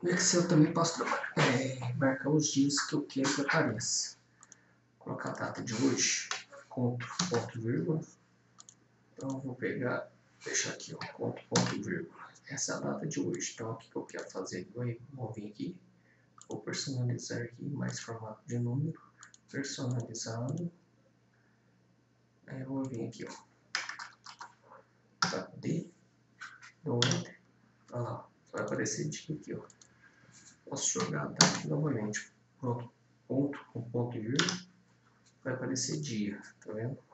No Excel eu também posso marcar os dias que eu quero que apareça. Vou colocar a data de hoje, conto, ponto, vírgula. Então eu vou pegar, deixar aqui, ó, conto, ponto, vírgula. Essa é a data de hoje. Então o que eu quero fazer? Vou vir aqui, vou personalizar aqui, mais formato de número, personalizado. Aí eu vou vir aqui, ó, cadê? Dou Enter. Olha lá, vai aparecer dia aqui, ó. Posso jogar a data aqui novamente. Pronto, ponto com ponto e vírgula. Vai aparecer dia, tá vendo?